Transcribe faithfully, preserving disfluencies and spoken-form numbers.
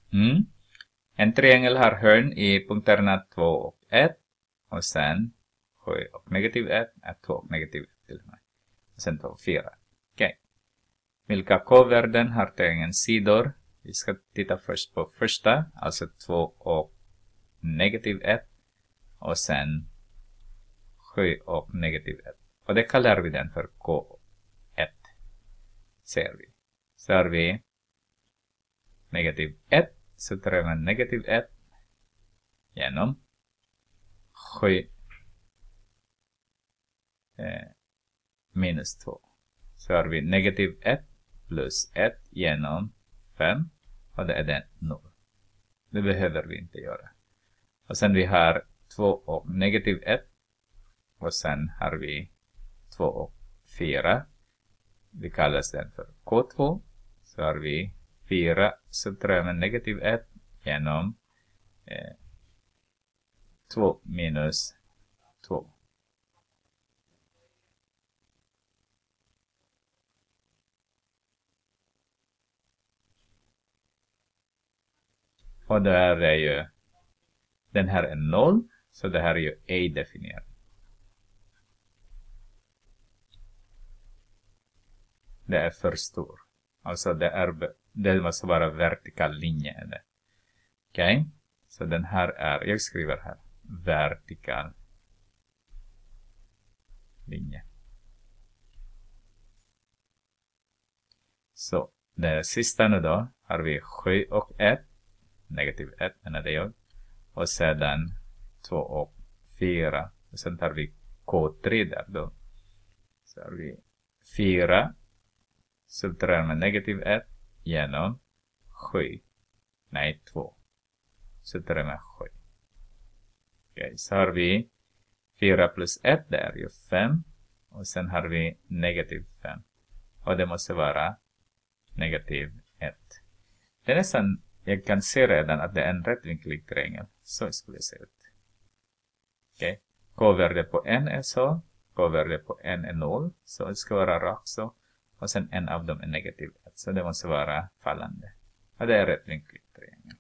Mm. En triangel har hörn i punkterna två och ett. Och sen sju och negativ ett är två och negativ ett till och med. Och sen två och fyra. Okej. Okay. Vilka k-värden har triangelns sidor? Vi ska titta först på första. Alltså två och negativ ett. Och sen sju och negativ ett. Och det kallar vi den för K ett. Ser vi. Så har vi negativ ett. Så drar man negativ ett genom sju eh, minus två. Så har vi negativ ett plus ett genom fem. Och det är den noll. Det behöver vi inte göra. Och sen vi har två och negativ ett. Och sen har vi två och fyra. Vi kallar den för K två. Så har vi fyra. Så drar man negativ ett genom eh, två minus två. Och det här är ju, den här är noll. Så det här är ju ej definierat. Det är för stor. Alltså det, är, det måste vara vertikal linje. Okej. Okay. Så den här är, jag skriver här. Vertikal linje. Så det sista nu då har vi sju och ett. Negativ ett menar det jag. Och sedan två och fyra. Och sen tar vi K tre där då. Så har vi fyra. Så drar man negativ ett genom sju. Nej, två. Så drar man sju. Okej, så har vi fyra plus ett, det är ju fem. Och sen har vi negativ fem. Och det måste vara negativ ett. Det är nästan, jag kan se redan att det är en rättvinklig triangel. Så skulle det se ut. Okej, k-värde på n är så. K-värde på n är noll. Så det ska vara rakt så. Och sen en av dem är negativ ett. Så det måste vara fallande. Och det är rättvinklig triangel.